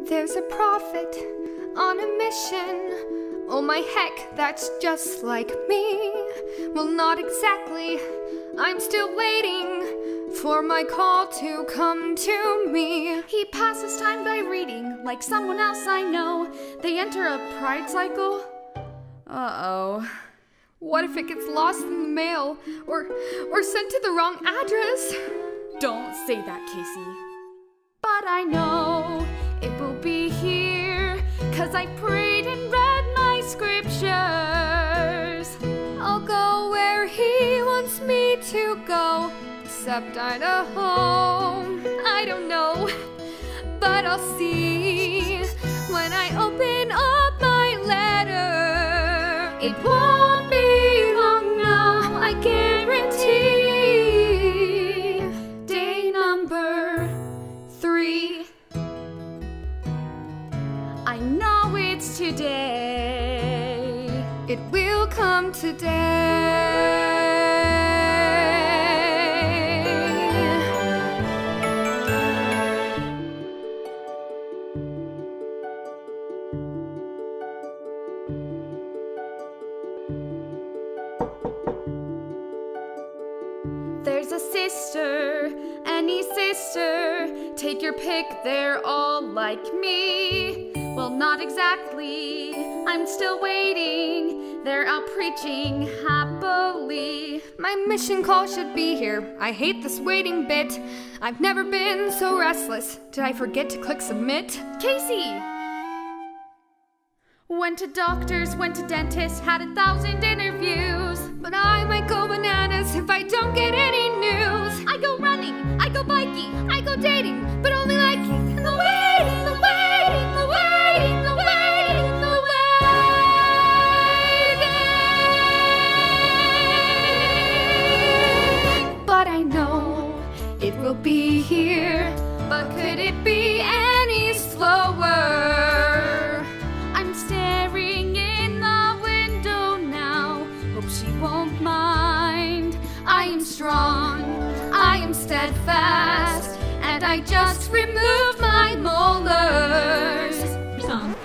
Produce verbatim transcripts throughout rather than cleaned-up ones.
There's a prophet on a mission. Oh my heck, that's just like me. Well, not exactly. I'm still waiting for my call to come to me. He passes time by reading, like someone else I know. They enter a pride cycle. Uh-oh. What if it gets lost in the mail, or, or sent to the wrong address? Don't say that, Casey. But I know it will be here, 'cause I prayed and read my scriptures. I'll go where he wants me to go, except Idaho. I don't know, but I'll see when I open up my letter. It won't be long now, I guarantee. Day number three. I know it's today. It will come today. There's a sister, any sister, take your pick, they're all like me. Well, not exactly, I'm still waiting, they're out preaching happily. My mission call should be here. I hate this waiting bit. I've never been so restless. Did I forget to click submit? Casey! Went to doctors, went to dentists, had a thousand interviews. But I might go bananas if I don't get any news. I go running, I go biking, I go dating, but only liking the waiting, the waiting, the waiting, the waiting, the waiting. But I know it will be here. But could it be any slower? I'm staring in the window now. Hope she won't mind. I am strong, I am steadfast, and I just removed my molars. Song.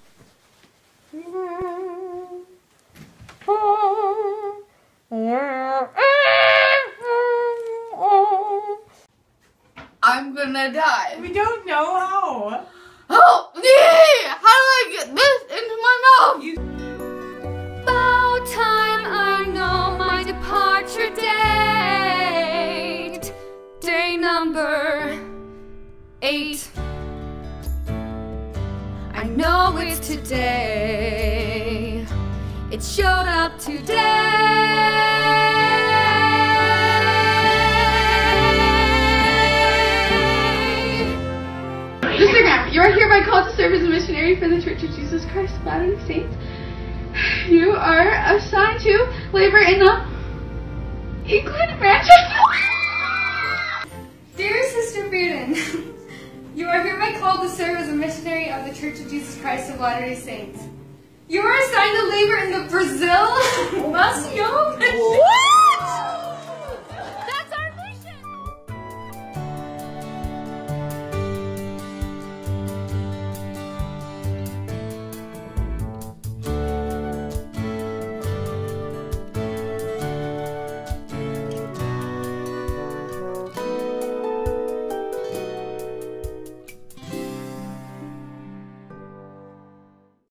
I'm gonna die. We don't know how. Help me! How do I get this into my mouth? You About time I know my departure date. Day number eight. I know it's today. It showed up today. Mister Graham, you are hereby called to serve as a missionary for the Church of Jesus Christ of Latter-day Saints. You are assigned to labor in the England branch. Dear Sister Bearden, you are hereby called to serve as a missionary of the Church of Jesus Christ of Latter-day Saints. You are assigned to labor in the Brazil Museo.